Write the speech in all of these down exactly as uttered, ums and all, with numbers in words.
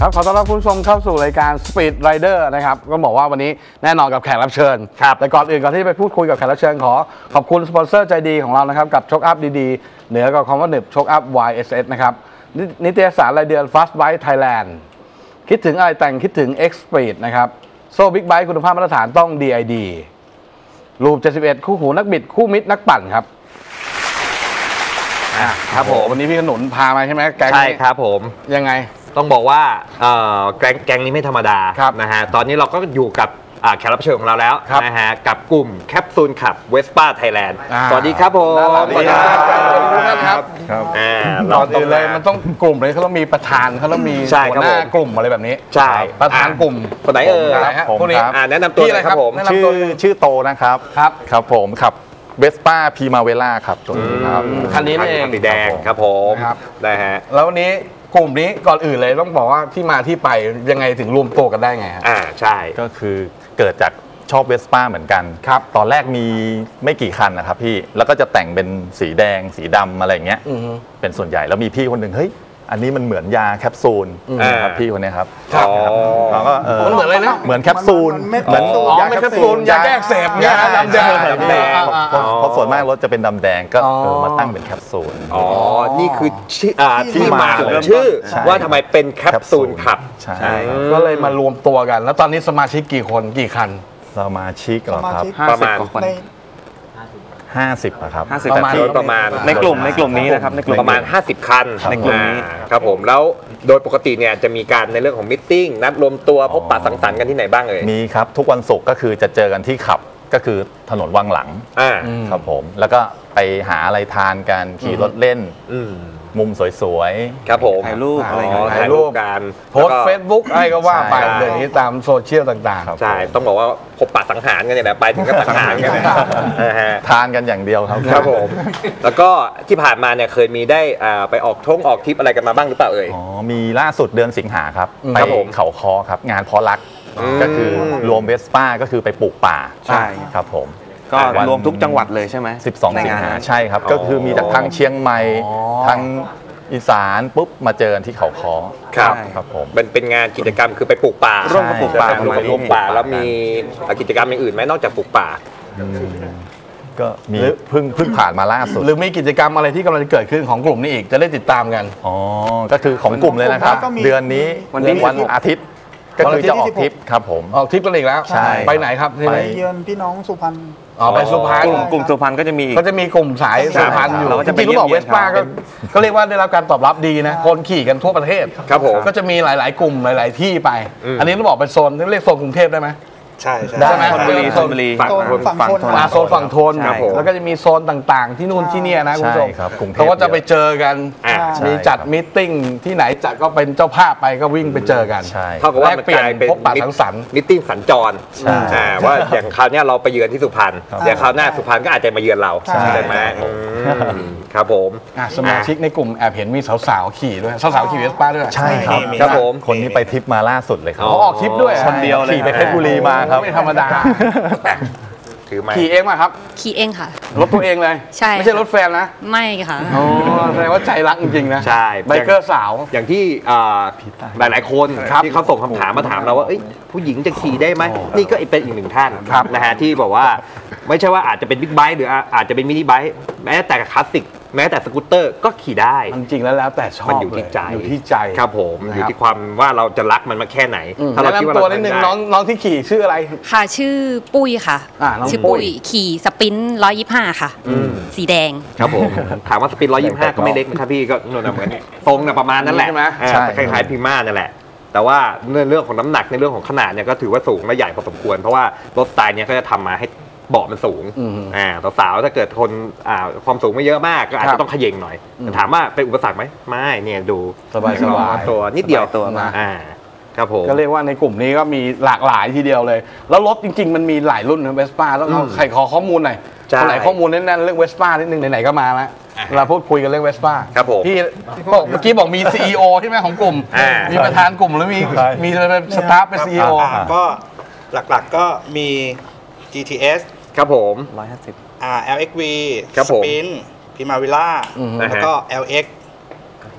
ครับขอต้อนรับคุณผู้ชมเข้าสู่รายการ Speed Rider นะครับก็บอกว่าวันนี้แน่นอนกับแขกรับเชิญครับแต่ก่อนอื่นก่อนที่จะไปพูดคุยกับแขกรับเชิญขอขอบคุณสปอนเซอร์ใจดีของเรานะครับกับโชคอัพดีๆเหนือกับคำว่าหนึบโชคอัพ วาย เอส เอส นะครับนิตยสารรายเดือน Fast Bike Thailand คิดถึงอะไรแต่งคิดถึง X-Speed นะครับโซ่บิ๊กไบค์คุณภาพมาตรฐานต้อง ดี ไอ ดี รูปเจ็ดสิบเอ็ดคู่หูนักบิดคู่มิตรนักปั่นครับครับผมวันนี้พี่ขนุนพามาใช่ไหมแก๊งใช่ครับผมยังไงต้องบอกว่าแก๊งแก๊งนี้ไม่ธรรมดานะฮะตอนนี้เราก็อยู่กับแขกรับเชิญของเราแล้วนะฮะกับกลุ่มแคปซูลขับเวสป้าไทยแลนด์สวัสดีครับผมสวัสดีครับครับก่อนอื่นเลยมันต้องกลุ่มเลยเขาต้องมีประธานเขาต้องมีหัวหน้ากลุ่มอะไรแบบนี้ใช่ประธานกลุ่มคนไหนเอ่ยผมครับแนะนำตัวเลยครับผมชื่อชื่อโตนะครับครับครับผมขับเวสป้าพีมาเวล่าครับตัวนี้ครับคันนี้เองสีแดงครับผมได้ฮะแล้ววันนี้กลุ่มนี้ก่อนอื่นเลยต้องบอกว่าที่มาที่ไปยังไงถึงรวมตัวกันได้ไงอ่าใช่ก็คือเกิดจากชอบเวสป้าเหมือนกันครับตอนแรกมีไม่กี่คันนะครับพี่แล้วก็จะแต่งเป็นสีแดงสีดำอะไรเงี้ยเป็นส่วนใหญ่แล้วมีพี่คนหนึ่งเฮ้ยอันนี้มันเหมือนยาแคปซูลครับพี่คนนี้ครับแล้วก็เหมือนอะไรนะเหมือนแคปซูลเหมือนยาแคปซูลยาแก้อักเสบเนี่ยดำแดงเพราะส่วนมากรถจะเป็นดำแดงก็มาตั้งเป็นแคปซูลอ๋อนี่คือที่มาของชื่อว่าทำไมเป็นแคปซูลขับใช่ก็เลยมารวมตัวกันแล้วตอนนี้สมาชิกกี่คนกี่คันสมาชิกเหรอครับประมาณห้าสิบครับประมาณประมาณในกลุ่มในกลุ่มนี้นะครับในกลุ่มประมาณห้าสิบคันในกลุ่มนี้ครับผมแล้วโดยปกติเนี่ยจะมีการในเรื่องของมิทติ้งนัดรวมตัวพบปะสังสรรค์กันที่ไหนบ้างเอ่ยมีครับทุกวันศุกร์ก็คือจะเจอกันที่ขับก็คือถนนวังหลังครับผมแล้วก็ไปหาอะไรทานกันขี่รถเล่นมุมสวยๆครับผมถ่ายรูปอะไรถ่ายรูปกันโพสเฟซบุ๊กอะไรก็ว่าไปเดี๋ยวนี้ตามโซเชียลต่างๆใช่ต้องบอกว่าพบปะสังหารกันเนี่ยนะไปถึงก็สังหารกันนะฮะทานกันอย่างเดียวครับครับผมแล้วก็ที่ผ่านมาเนี่ยเคยมีได้ไปออกท่องออกทริปอะไรกันมาบ้างหรือเปล่าเอ่ยอ๋อมีล่าสุดเดือนสิงหาครับไปเขาคอครับงานเพาะรักก็คือรวมเวสป้าก็คือไปปลูกป่าใช่ครับผมก็รวมทุกจังหวัดเลยใช่ไหมสิบสองสิงหาใช่ครับก็คือมีจากทั้งเชียงใหม่ทั้งอีสานปุ๊บมาเจอกันที่เขาคอครับครับผมเป็นเป็นงานกิจกรรมคือไปปลูกป่าร่วมกับปลูกป่าร่วมกับปลูกป่าแล้วมีกิจกรรมอย่างอื่นไหมนอกจากปลูกป่าก็มีเพิ่งเพิ่งผ่านมาล่าสุดหรือมีกิจกรรมอะไรที่กำลังจะเกิดขึ้นของกลุ่มนี้อีกจะได้ติดตามกันอ๋อก็คือของกลุ่มเลยนะครับเดือนนี้วันวันอาทิตย์ก็คือจะออกทริปครับผมออกทริปกันอีกแล้วใช่ไปไหนครับไปเยือนพี่น้องสุพรรณอ๋อไปสุพรรณกลุ่มสุพรรณก็จะมีก็จะมีกลุ่มสายสุพรรณอยู่จริงๆต้องบอกเวสป้าก็ก็เรียกว่าได้รับการตอบรับดีนะคนขี่กันทั่วประเทศครับผมก็จะมีหลายๆกลุ่มหลายๆที่ไปอันนี้ต้องบอกเป็นโซนที่เรียกโซนกรุงเทพได้ไหมใช่ใช่ได้ไหมโซนบุรีโซนบุรีฝั่งฝั่งทนโซนฝั่งทนแล้วก็จะมีโซนต่างๆที่นู่นที่นี่นะคุณผู้ชมเขาก็จะไปเจอกันมีจัดมิทติ้งที่ไหนจัดก็เป็นเจ้าภาพไปก็วิ่งไปเจอกันเท่ากับว่ามันกลายเป็นพบปะสังสรรค์มิทติ้งสัญจรว่าอย่างคราวนี้เราไปเยือนที่สุพรรณอย่างคราวหน้าสุพรรณก็อาจจะมาเยือนเราใช่ไหมครับผมสมาชิกในกลุ่มแอบเห็นมีสาวๆขี่ด้วยสาวๆขี่เวสป้าด้วยใช่ครับครับผมคนนี้ไปทริปมาล่าสุดเลยครับเขาออกทริปด้วยคนเดียวเลยขี่ไปเพชรบุรีมาครับไม่ธรรมดาถือไหมขี่เองมาครับขี่เองค่ะรถตัวเองเลยใช่ไม่ใช่รถแฟนนะไม่ค่ะโอ้แสดงว่าใจรักจริงๆนะใช่ไบเกอร์สาวอย่างที่หลายๆคนที่เขาส่งคำถามมาถามเราว่าผู้หญิงจะขี่ได้ไหมนี่ก็เป็นอีกหนึ่งท่านนะฮะที่บอกว่าไม่ใช่ว่าอาจจะเป็นบิ๊กไบค์หรืออาจจะเป็นมินิไบค์แม้แต่คลาสสิกแม้แต่สกูตเตอร์ก็ขี่ได้จริงๆแล้วแล้วแต่ชอบมันอยู่ที่ใจอยู่ที่ใจครับผมอยู่ที่ความว่าเราจะรักมันมาแค่ไหนถ้าเราคิดว่าตัวนิดนึงน้องน้องที่ขี่ชื่ออะไรค่ะชื่อปุ้ยค่ะชื่อปุ้ยขี่สปินร้อยยี่สิบห้าค่ะสีแดงครับผมถามว่าสปินร้อยยี่สิบห้าก็ไม่เล็กนะครับพี่ก็นู่นเหมือนทรงประมาณนั้นแหละคล้ายๆพิม่านั่นแหละแต่ว่าในเรื่องของน้ำหนักในเรื่องของขนาดเนี่ยก็ถือว่าสูงและใหญ่พอสมควรเพราะว่ารถสไตล์เนี้ยก็จะทำมาให้เบาะมันสูงอ่าสาวๆถ้าเกิดคนอ่าความสูงไม่เยอะมากก็อาจจะต้องขย่งหน่อยถามว่าเป็นอุปสรรคไหมไม่เนี่ยดูสบายๆตัวนิดเดียวตัวมาอ่าครับผมก็เรียกว่าในกลุ่มนี้ก็มีหลากหลายทีเดียวเลยแล้วรถจริงๆมันมีหลายรุ่นนะเวสป้าแล้วใครขอข้อมูลหน่อยคนไหนข้อมูลแน่นๆเรื่องเวสป้านิดนึงไหนๆก็มาแล้วเราพูดคุยกันเรื่องเวสป้าครับผมพี่บอกเมื่อกี้บอกมี ซี อี โอ ใช่ไหมของกลุ่มมีประธานกลุ่มแล้วมีมีสตาฟเป็น ซี อี โอก็หลักๆก็มี จี ที เอสครับผมหนึ่งร้อยห้าสิบอ่า แอล เอ็กซ์ วีครับผมสปินพิมาวิล่าแล้วก็ แอล เอ็กซ์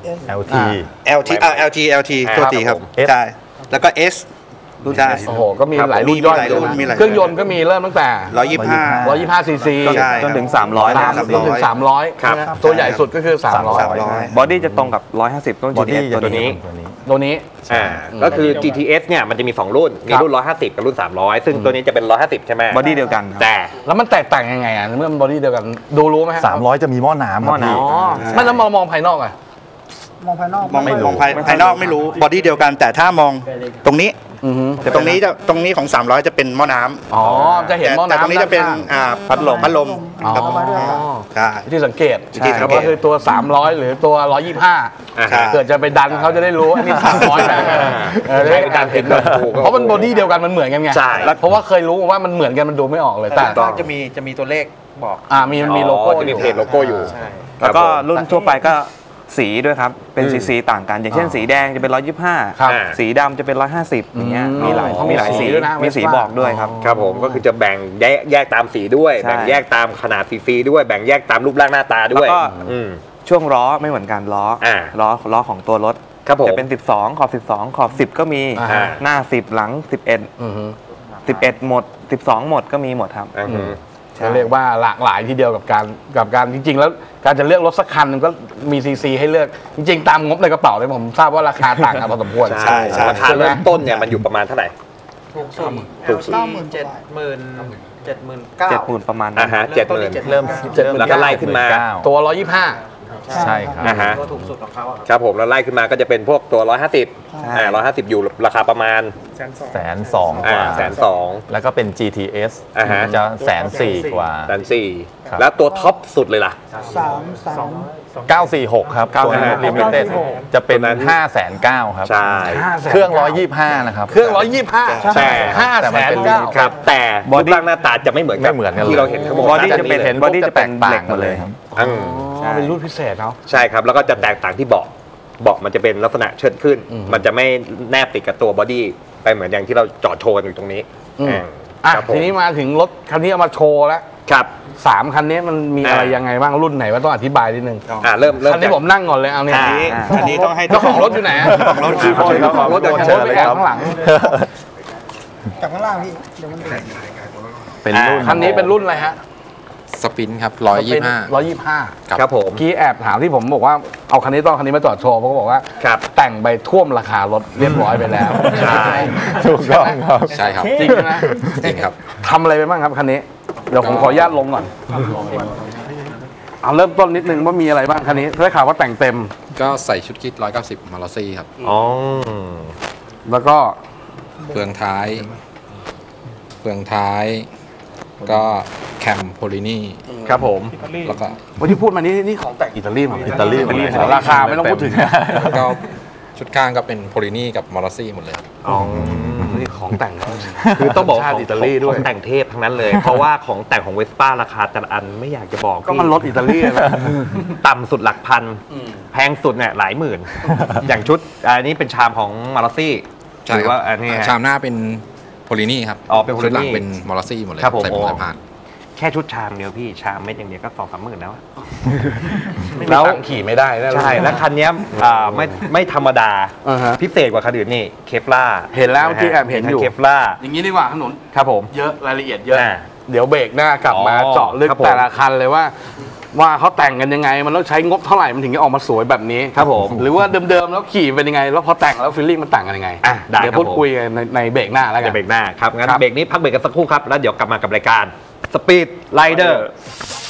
แอล ทีแอล ที อ่า แอล ที แอล ทีอ่าตัวทีครับครับผมใช่แล้วก็ S ใช่โอ้โหก็มีครับหลายรุ่นมีย่อยหลายรุ่นมีหลายเครื่องยนต์ก็มีเริ่มตั้งแต่ร้อยยี่สิบห้าร้อยยี่สิบห้าซีซีใช่จนถึงสามร้อยสามสามจนถึงสามร้อยครับตัวใหญ่สุดก็คือสามร้อยสามร้อยบอดี้จะตรงกับร้อยห้าสิบต้นบอจีดี้เอสจะตัวนี้ตัวนี้ตัวนี้อ่าก็คือ จี ที เอส เนี่ยมันจะมีสองรุ่นมีรุ่นหนึ่งร้อยห้าสิบกับรุ่นสามร้อยซึ่งตัวนี้จะเป็นหนึ่งร้อยห้าสิบใช่ไหมบอดี้เดียวกันครับแต่แล้วมันแตกต่างยังไงอ่ะเมื่อมันบอดี้เดียวกันดูรู้ไหมฮะสามร้อยจะมีหม้อน้ำหม้อน้ำอ๋อไม่แล้วมองมองภายนอกอ่ะมองภายนอกมองไม่ไม่รู้มองภายภายนอกไม่รู้บอดี้เดียวกัน แต่ถ้ามองตรงนี้อือฮึแต่ตรงนี้จะตรงนี้ของสามร้อยจะเป็นหม้อน้ำอ๋อจะเห็นหม้อแต่น้ำตรงนี้จะเป็นด้าข้างอ่าพัดลมพัดลมอ๋อครับใช่วิธีสังเกตวิธีสังเกตก็คือตัว สามร้อย หรือตัว หนึ่งร้อยยี่สิบห้าอ่าใช่เกิดจะไปดันเขาจะได้รู้อันนี้สามร้อยนะเออจะได้การเห็นด้วยเพราะมันบอดี้เดียวกันมันเหมือนกันไงใช่แล้วเพราะว่าเคยรู้ว่ามันเหมือนกันมันดูไม่ออกเลยแต่ต้องจะมีจะมีตัวเลขบอกอ่ามีมันมีโลโก้จะอมียู่เพจโลโก้อยู่แล้วก็ครับผมรุ่นทั่วไปก็สีด้วยครับ เป็นอืมสีสีต่างกัน อย่างเช่นอ่าสีแดงจะเป็นร้อยยี่สิบห้าครับสีดำจะเป็นร้อยห้าสิบอย่างเงี้ยอืมมีหลายอ๋อมีหลายมีสีสีด้วยนะมีสี Vespa บอกด้วยครับครับผมก็คือจะแบ่งแยกแยกตามสีด้วยใช่แบ่งแยกตามขนาดซีซีด้วยแบ่งแยกตามรูปร่างหน้าตาด้วยแล้วก็อืมช่วงล้อไม่เหมือนกันล้ออา ล้อล้อของตัวรถครับผมจะเป็นสิบสองขอบสิบสองขอบสิบก็มีอ่าหน้าสิบหลังสิบเอ็ดอือฮึสิบเอ็ดหมดสิบสองหมดก็มีหมดครับอือฮึใช่ก็เรียกว่าหลากหลายทีเดียวกับการกับการจริง ๆ แล้วการจะเลือกรถสักคันหนึงก็มีซีซีให้เลือกจริง ๆ ตามงบในกระเป๋าเลยผมทราบว่าราคาต่างกันพอสมควรใช่ใช่ราคาเริ่มต้นเนี่ยมันอยู่ประมาณเท่าไหร่ถูกสุดถูกสุดเก้าหมื่นเจ็ดหมื่นเจ็ดหมื่นเก้าเจ็ดหมื่นประมาณนั้อ่าน ฮะเจ็ดหมื่นเริ่มเจ็ดหมื่นแล้วก็ไล่ขึ้นมาตัว หนึ่งร้อยยี่สิบห้าใช่ครับอ่าฮะตัวถูกสุดของเขาอะครับครับผมแล้วไล่ขึ้นมาก็จะเป็นพวกตัว หนึ่งร้อยห้าสิบใช่อ่าหนึ่งร้อยห้าสิบอยู่ราคาประมาณแสนสองกอ่าว่าแสนสองแล้วก็เป็น จี ที เอสอ่าฮะจะแสนสี่กว่าแสนสี่ครับแล้วตัวท็อปสุดเลยล่ะสามสามเก้าสี่หกครับตัวอ่าฮะลิมิเต็ดจะเป็นตัวนั้นห้าแสนเก้าครับใช่เครื่องร้อยยี่สิบห้านะครับเครื่อง หนึ่งร้อยยี่สิบห้าใช่ห้าแต่แสมันนเป็นเก้าครับแต่บอดี้ร่างหน้าตาจะไม่เหมือนกับไม่เหมือนกันเลยที่เราเห็นข้างบนบอดี้จะเป็นหาบอดี้จะเป็นเหล็กหมดเลยครับอืมอ๋อเป็นรุ่นพิเศษเนาะใช่ครับแล้วก็จะแตกต่างที่เบาะเบาะมันจะเป็นลักษณะเชิดขึ้นอืมมันจะไม่แนบติดกับตัวบอดี้ไปเหมือนอย่างที่เราจอดโชว์กันอยู่ตรงนี้อืมอ่าอ่ะครับผมทีนี้มาถึงรถคันนี้เอามาโชว์แล้วครับสามคันนี้มันมีอะไรอ่ายัยังไงบ้างรุ่นไหนว่าต้องอธิบายนิดนึงอ่าเริ่มเริ่มคันนี้จากผมนั่งก่อนเลยเอาเนี่ยอ่าอันนี้ต้องให้เจ้าของรถอยู่ไหนอะเจ้าของรถเจ้าของรถเดี๋ยวเชิโค้ญดไปเลยแอบครับข้างหลังจากข้างล่างพี่ เดี๋ยวมันเป็นรุ่นคันนี้เป็นรุ่นอะไรฮะสปินครับร้อยยี่ห้าร้อยยี่สิบห้าครับผมเมื่อกี้แอบถามที่ผมบอกว่าเอาคันนี้ต้องเอาคันนี้มาจอดโชว์เพราะเขาบอกว่าครับแต่งไปท่วมราคารถเรียบร้อยไปแล้วใช่ถูกต้องครับใช่ครับจริงนะจริงครับทำอะไรไปบ้างครับคันนี้ เดี๋ยวผมขออนุญาตลงก่อนเอาเริ่มต้นนิดนึงว่ามีอะไรบ้างคันนี้ได้ข่าวว่าแต่งเต็มก็ใส่ชุดคิดร้อยเก้าสิบมาลอซี่ครับอ๋อแล้วก็เฟืองท้าย เฟืองท้าย ก็แคมโพลินี่ครับผมแล้วก็วันที่พูดมานี่นี่ของแต่งอิตาลีมั้งอิตาลีหมดเลยครับราคาไม่ต้องพูดถึงแล้วก็ชุดข้างก็เป็นโพลินี่กับมาลอซี่หมดเลยครับอ๋อนี่ของแต่งคือต้องบอกชาติอิตาลีด้วยของแต่งเทพทั้งนั้นเลย เพราะว่าของแต่งของเวสป้าราคาแต่ละอันไม่อยากจะบอกก็มันรถอิตาลีนะต่ำสุดหลักพัน แพงสุดเนี่ยหลายหมื่น อย่างชุดอันนี้เป็นชามของมาราซี่ใช่หรือครัว่าอันนี้ฮะชามหน้าเป็นโพลินี่ครับอ๋อเป็น Polini ชุดหลังเป็นมาลอซี่หมดเลยครับผมใส่ผงโอ้สายพานแค่ชุดชามเดียวพี่ชามเม็ดอย่างเดียวก็สองสามหมื่นแล้วอะไม่มีตังค์ขี่ไม่ได้นะใช่แล้วคันเนี้ยอ่าไม่ไม่ธรรมดาอ่าฮะพิเศษกว่าคันอื่นนี่เคฟล่าเห็นแล้วเมื่อกี้แอบเห็นอยู่เคฟล่าอย่างนี้ดีกว่าถนนครับผมเยอะรายละเอียดเยอะอ่าเดี๋ยวเบรกหน้ากลับมาอ๋อเจาะลึกครับผมแต่ละคันเลยว่า ว่าเขาแต่งกันยังไง มันต้องใช้งบเท่าไหร่มันถึงจะออกมาสวยแบบนี้ครับผมหรือว่าเดิมๆแล้วขี่เป็นยังไง แล้วพอแต่งแล้วฟีลลิ่งมันต่างกันยังไงอ่ะได้เดี๋ยวครับพูดผมคุยกันในในเบรกหน้าแล้วกัเดี๋ยนวเบรกหน้าครับงั้นครับเบรกนี้พักเบรกกันสักครู่ครับแล้วเดี๋ยวกลับมากับรายการ Speed Rider